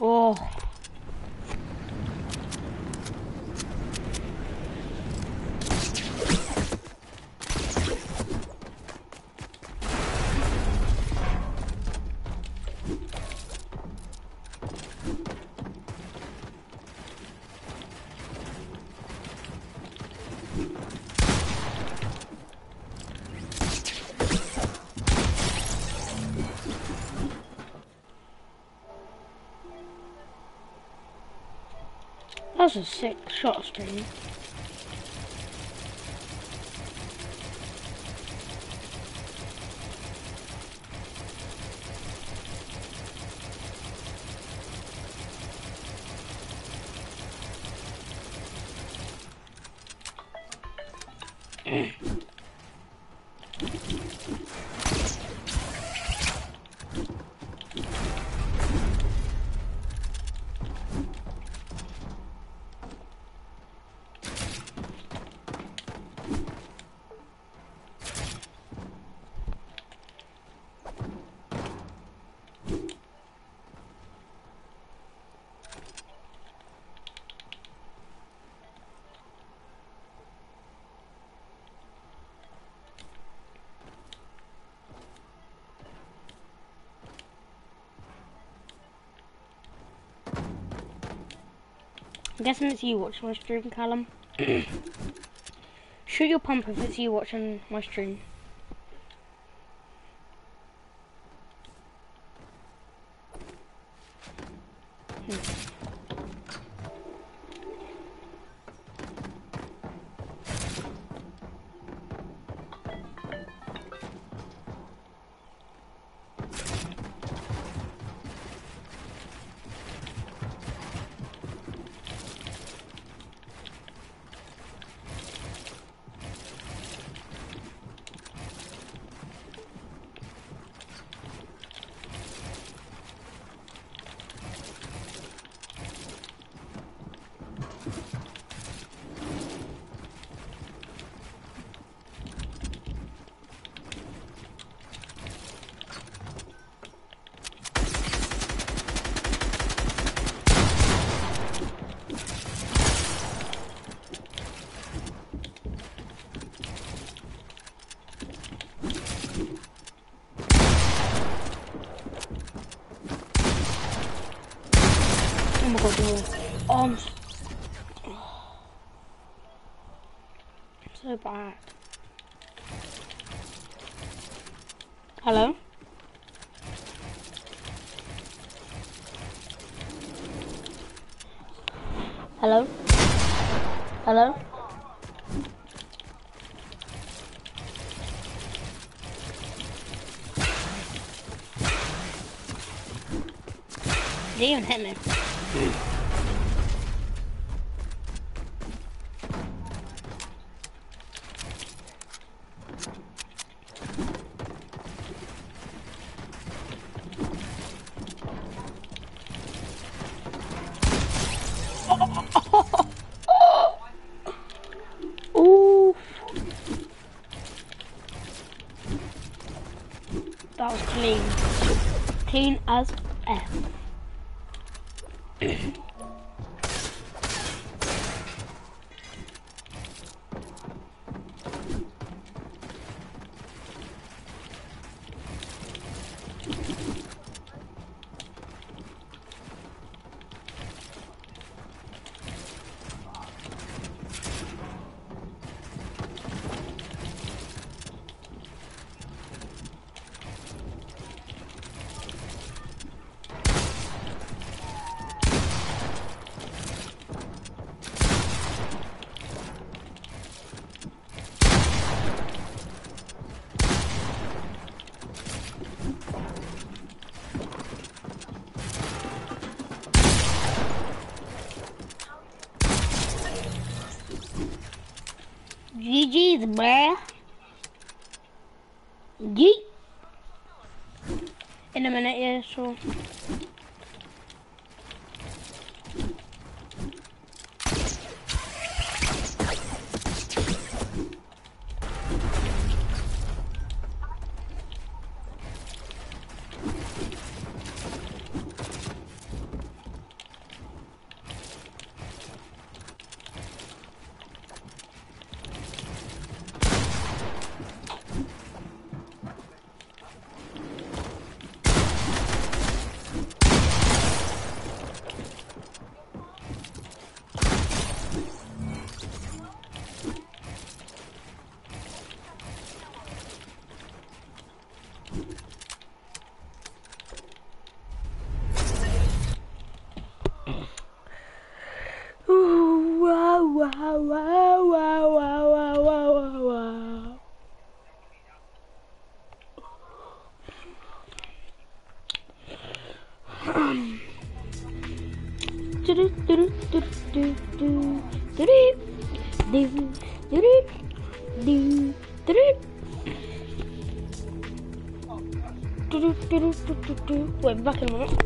Oh. That was a sick shot stream. I'm guessing it's you watching my stream, Callum. Shoot your pump if it's you watching my stream. Oh my god, no. I'm so bad. Hello? Hello? Hello? They even hit me. Ooh. That was clean. Clean as F. GG's, bruh. Yeet. In a minute, yeah, sure. wow, wow, wow, wow, wow, wow. Wait, back in a minute.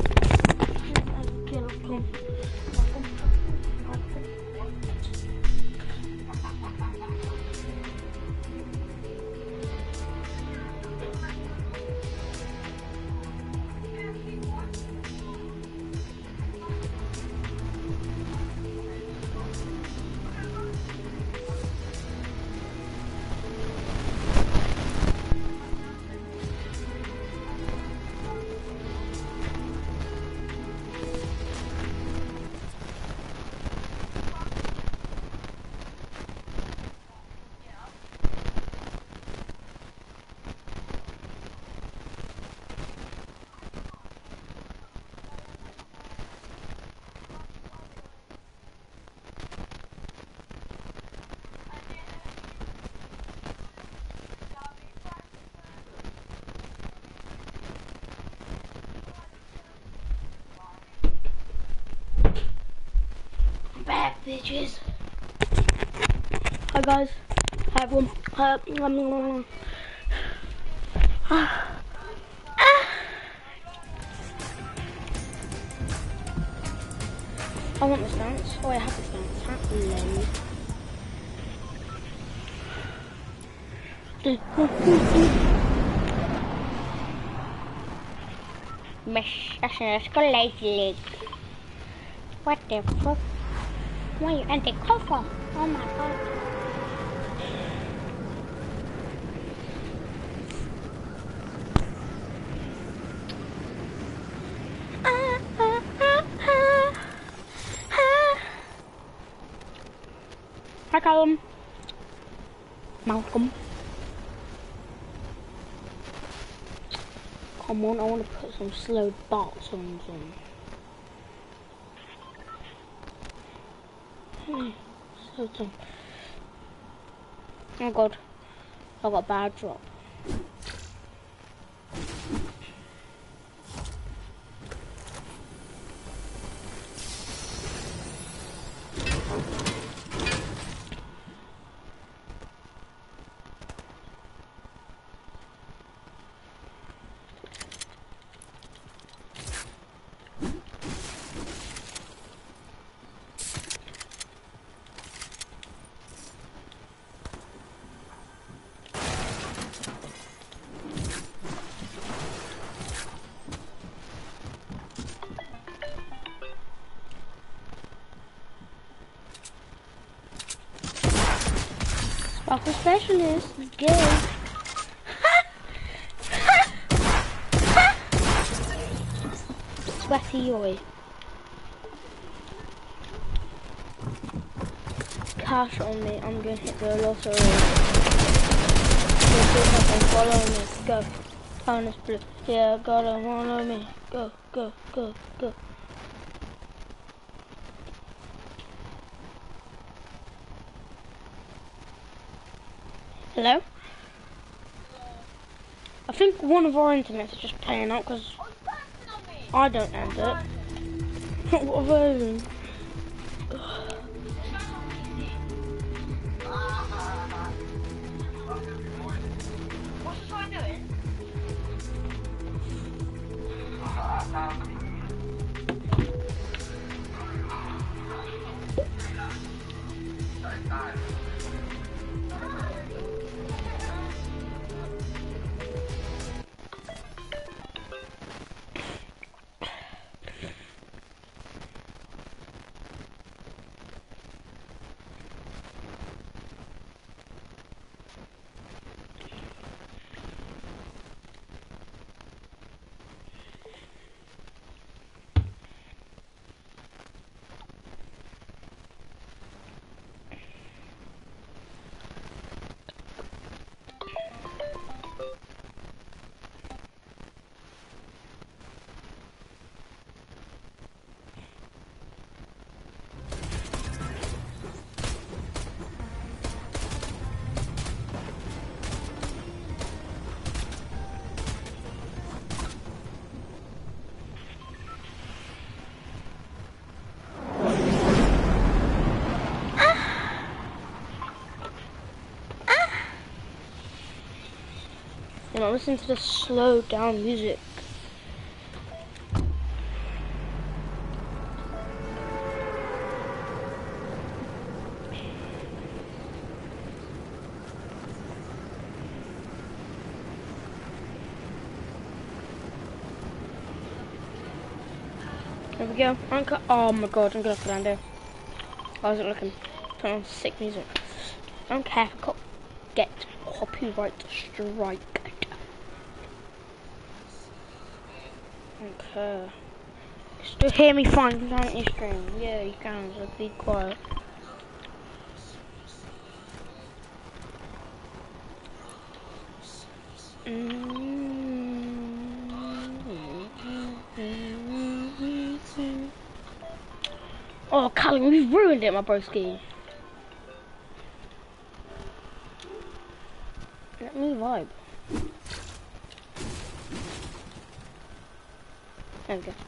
Back, bitches. Hi guys. Hi everyone. I want this dance. Oh, I have this dance. Mesh, that's got lazy leg. What the fuck? Why you anti-cover? Oh my god. Hi Callum. Malcolm. Come on, I want to put some slow darts on them. So dumb. Oh god, I got a bad drop. Sparkle specialist, go. Sweaty oi. Cash on me, I'm gonna hit the lottery. Go see if I can follow me, go. Bonus blue, yeah, gotta follow me, go, go, go, go. Hello? I think one of our internets is just playing up because I don't end it. What version? What's the guy doing? I'm not listening to the slow down music. There we go. Oh my god, I'm gonna put down there. I wasn't looking. Put on sick music. I don't care if I get copyright strike. Okay. Still hear me fine, can't you, scream? Yeah, you can, so be quiet. Oh, Callum, you've ruined it, my broski. Let me vibe. There we go.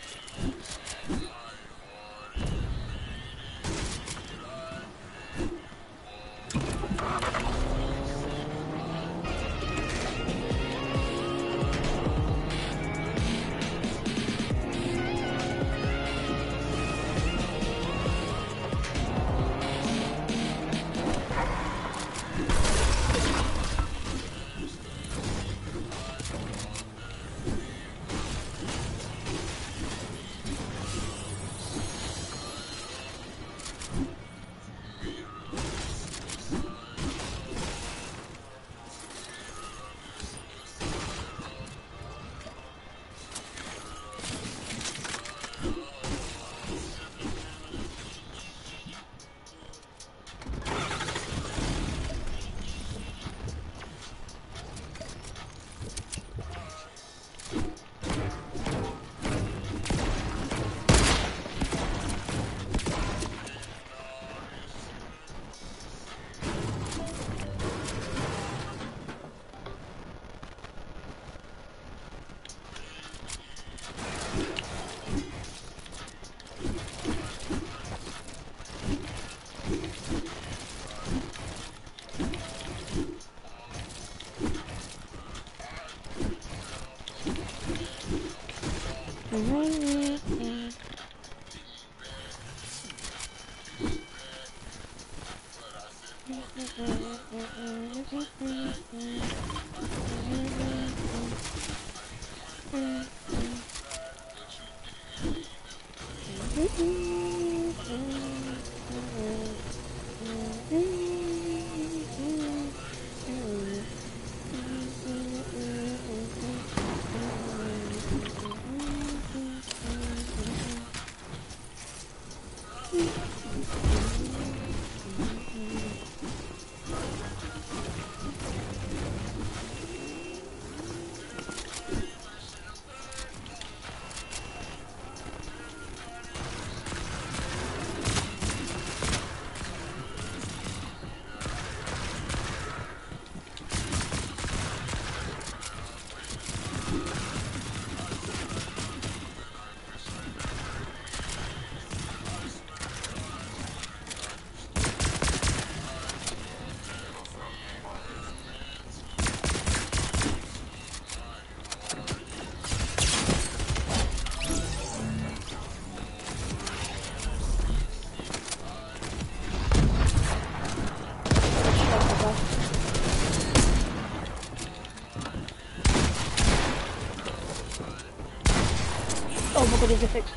Oh my god, he's a fix.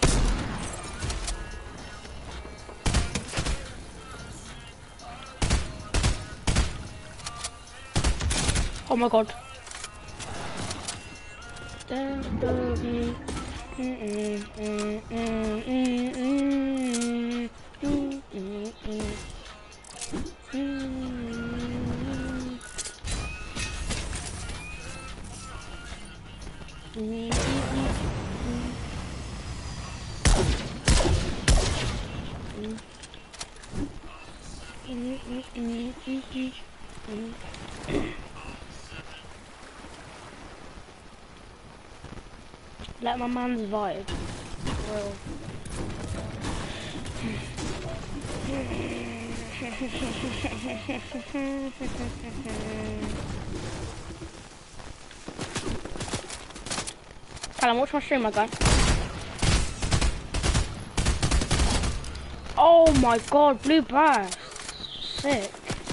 Oh my god. Let my man's vibe. Well. Callum, watch my stream, my guy. Oh my god, blue burst. Sick.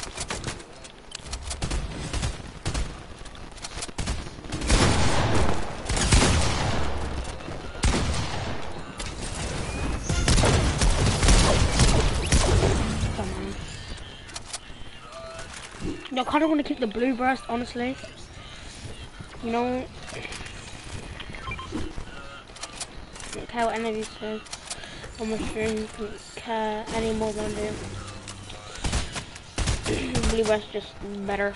I kind of want to keep the blue burst, honestly. You know, don't care what any of you say on my stream. Don't care any more than I do. Blue burst just better.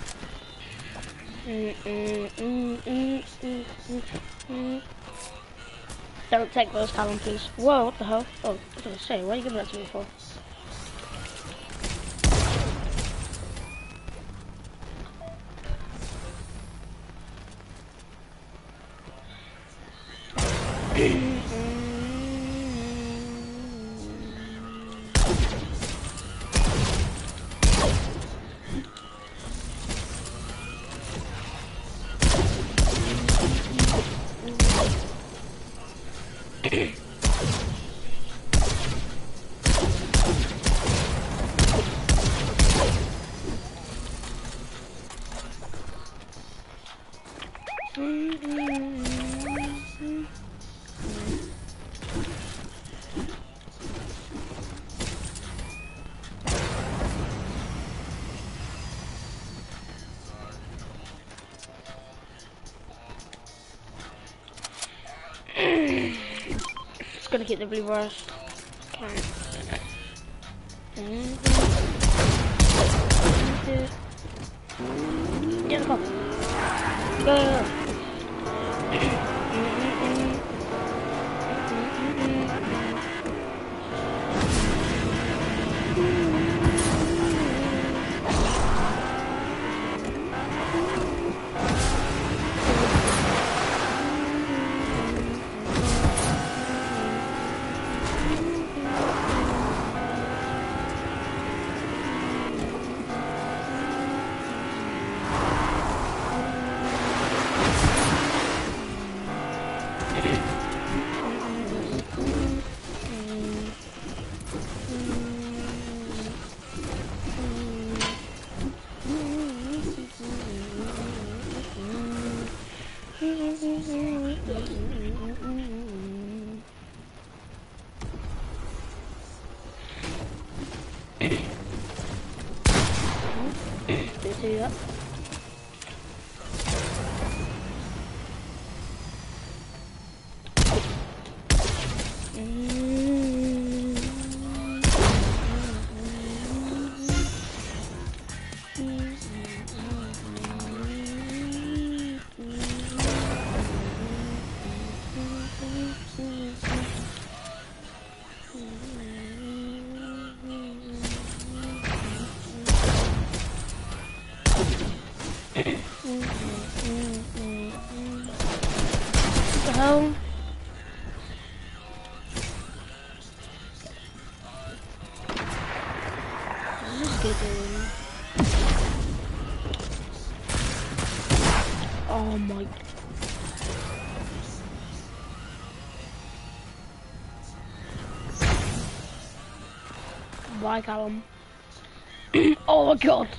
Don't take those, Callum, please. Whoa, what the hell? Oh, what did I say? What are you giving that to me for? Just gonna get the blue brush. Okay. Get the ball. Go. See that? Hell. Just get in. Oh my. Bye, Callum. Oh my god.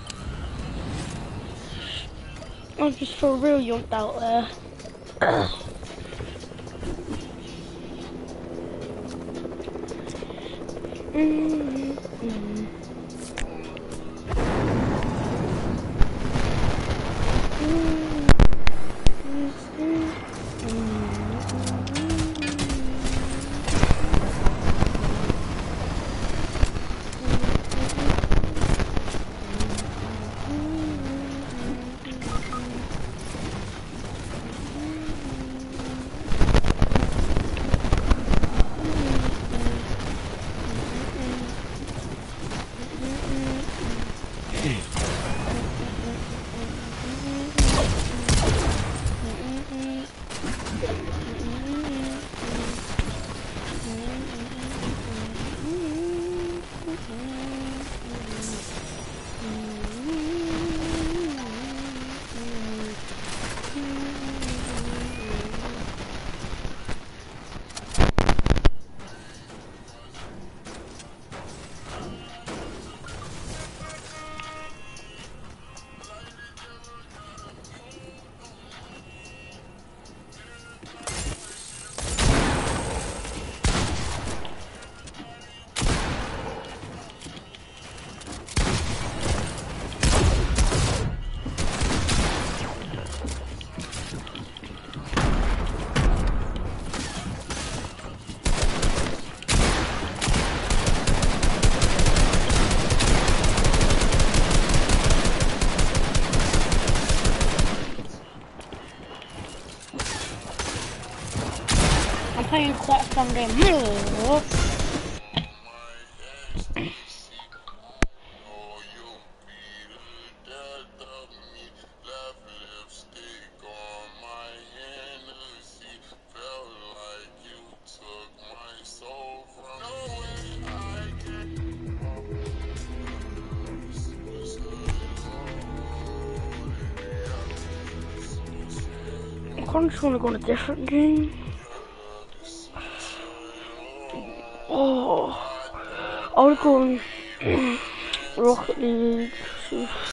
I'm just for real yonked out there. quite a fun game. I kind of just want to go on a different game. Oh, I would go on Rocket League.